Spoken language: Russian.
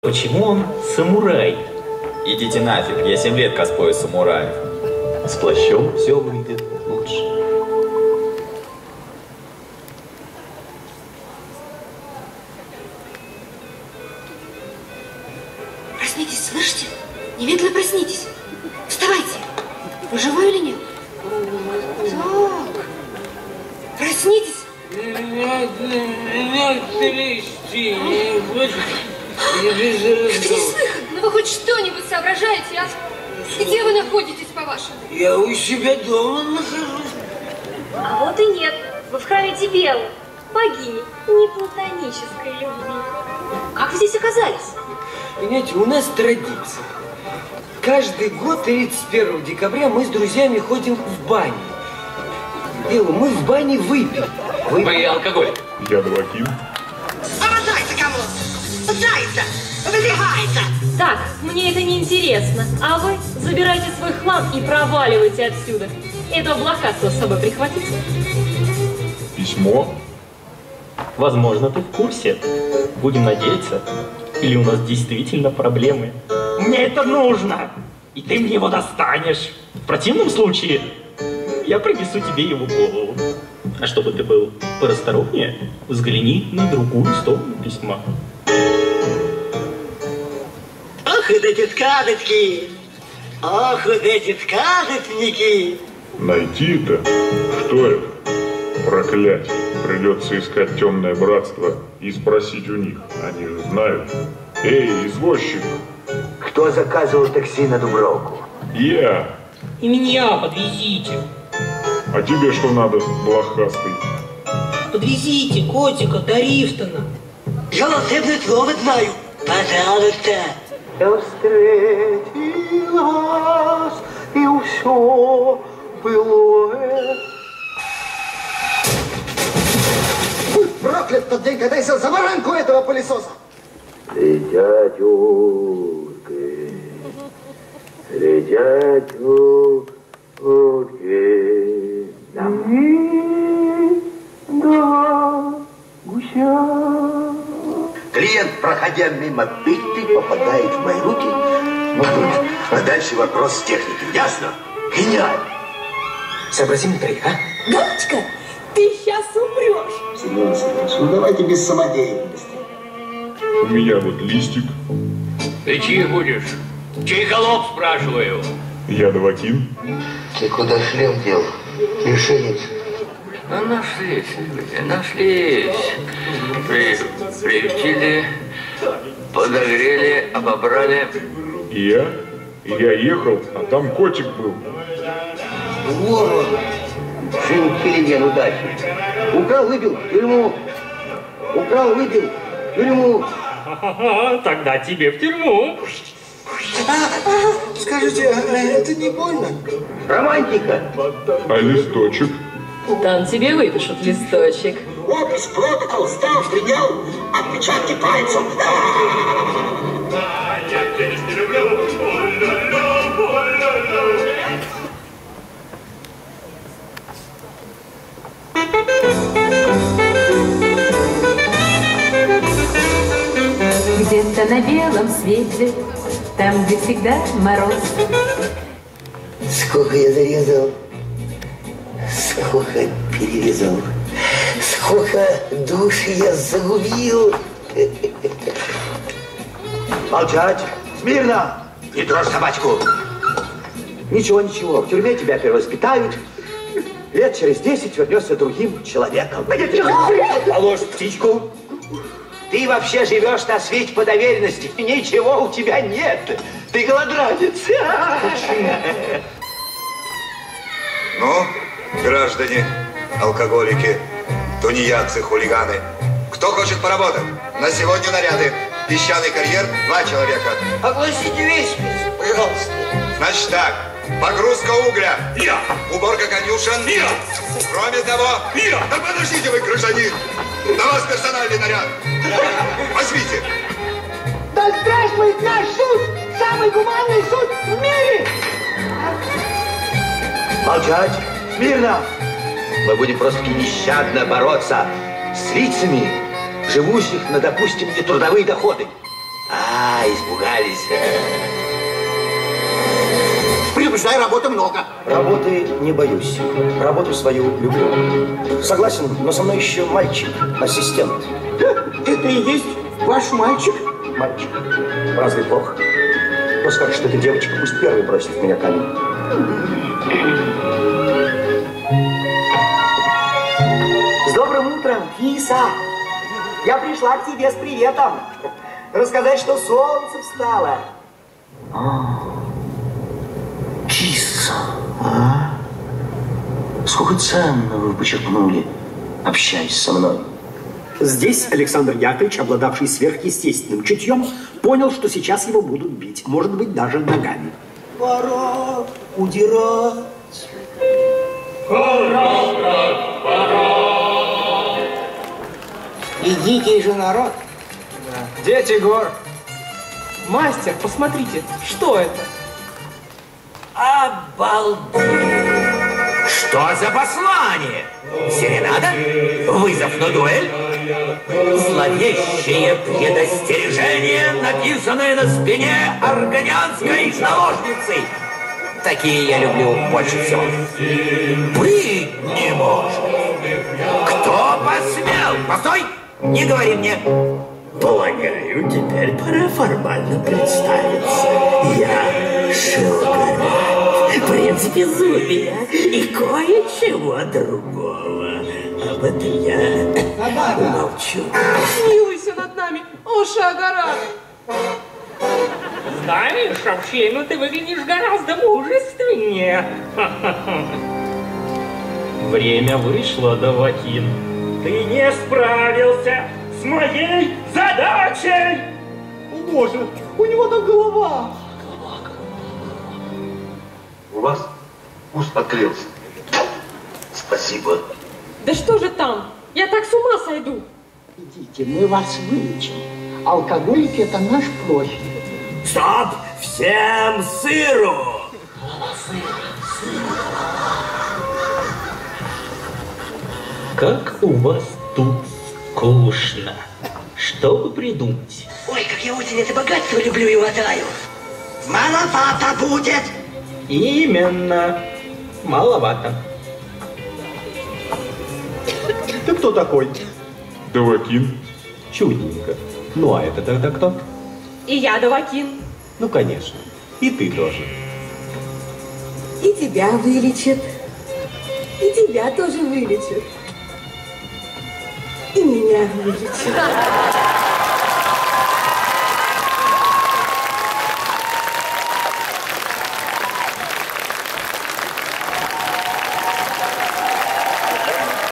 Почему он самурай? Идите нафиг, я 7 лет косплею самураев. С плащом все выйдет лучше. Проснитесь, слышите? Немедленно проснитесь. Вставайте. Вы живой или нет? Так. Проснитесь. Ну вы хоть что-нибудь соображаете, а? Где вы находитесь, по-вашему? Я у себя дома нахожусь. А вот и нет. Вы в храме Дибелы, богини неплатонической любви. Как вы здесь оказались? Понимаете, у нас традиция. Каждый год 31 декабря мы с друзьями ходим в баню. Дело, мы в бане выпьем. Вы алкоголик. Я Давакин. Обожайте кому? Пытается, выбегается. Так, мне это не интересно. А вы забирайте свой хлам и проваливайте отсюда. Этого блокадства с собой прихватите. Письмо? Возможно, ты в курсе. Будем надеяться. Или у нас действительно проблемы. Мне это нужно! И ты мне его достанешь. В противном случае я принесу тебе его голову. А чтобы ты был порастороннее, взгляни на другую сторону письма. Ох, эти сказочки! Ох, эти сказочники! Найти это? Что это? Проклятие. Придется искать темное братство и спросить у них. Они же знают. Эй, извозчик! Кто заказывал такси на Дубровку? Я. И меня подвезите. А тебе что надо, блохастый? Подвезите котика до Рифтона. Я волшебное слово знаю. Пожалуйста. Я встретил вас, и все было это. Будь проклят тот день, когда я сел за баранку этого пылесоса. Летят утки, летят утки, да, гуся. Клиент, проходя мимо пыты, попадает в мои руки. Ну, а дальше вопрос с техникой. Ясно? Гениально. Сообразим три, а? Галочка, ты сейчас умрешь. Семен Семенович, ну давайте без самодеятельности. У меня вот листик. Ты чьих будешь? Чей холоп, спрашиваю? Я Давакин. Ты куда шлем дел? Мишенец. Ну, нашлись люди, нашлись. Приютили, подогрели, обобрали. Я ехал, а там котик был. Ворон. Сын Хелен удачи. Украл, выбил, в тюрьму. Украл, выбил, в тюрьму. Тогда тебе в тюрьму. Скажите, это не больно? Романтика. А листочек? Там тебе выпишут листочек. Опись, протокол, стал, предел, отпечатки пальцев. Где-то на белом свете, там, где всегда мороз. Сколько я зарезал, сколько перерезал, сколько душ я загубил. Молчать! Смирно! Не трожь собачку! Ничего, ничего, в тюрьме тебя перевоспитают. Лет через 10 вернешься другим человеком. Положь птичку. Ты вообще живешь на свете по доверенности. Ничего у тебя нет. Ты голодранец. Ну, граждане, алкоголики, тунеядцы, хулиганы, кто хочет поработать? На сегодня наряды. Песчаный карьер 2 человека. Огласите весь список, пожалуйста. Значит так, погрузка угля. Я! Уборка конюшен. Я! Кроме того... Я! Да подождите вы, гражданин! На вас персональный наряд. Возьмите. Да здравствует наш суд! Самый гуманный суд в мире! Молчать! Смирно! Мы будем просто нещадно бороться с лицами, живущих на, допустим, нетрудовые доходы. Да, испугались. Предупреждаю, работы много. Работы не боюсь. Работу свою люблю. Согласен, но со мной еще мальчик, ассистент. Это и есть ваш мальчик? Мальчик. Разве плохо? Кто скажет, что это девочка, пусть первый бросит в меня камень. С добрым утром, киса! Я пришла к тебе с приветом. Рассказать, что солнце встало. Киса, а? Сколько ценно вы почерпнули, общаясь со мной. Здесь Александр Яковлевич, обладавший сверхъестественным чутьем, понял, что сейчас его будут бить, может быть, даже ногами. Пора удирать. Пора, брат, пора. И дикий же народ. Дети гор. Мастер, посмотрите, что это? Обалдеть! Что за послание? Серенада? Вызов на дуэль? Зловещее предостережение, написанное на спине аргонянской наложницы. Такие я люблю больше всего. Быть не может. Кто посмел? Постой! Не говори мне. Полагаю, теперь пора формально представиться. Я Шелгорат, принц безумия и кое-чего другого. Об этом я молчу. Смилуйся над нами, о Шелгорат! Знаешь, вообще, ну ты выглядишь гораздо мужественнее. Время вышло, Давакин. Ты не справился с моей задачей! О, Боже, у него там голова. У вас ус открылся. Спасибо. Да что же там? Я так с ума сойду. Идите, мы вас вылечим. Алкоголики – это наш профиль. Стоп! Всем сыру! Как у вас тут скучно. Что вы придумать? Ой, как я очень это богатство люблю и утаю. Маловато будет. Именно. Маловато. Ты кто такой? Давакин. Чудненько. Ну, а это тогда кто? И я Давакин. Ну, конечно. И ты тоже. И тебя вылечат. И тебя тоже вылечат. И меня вылечат.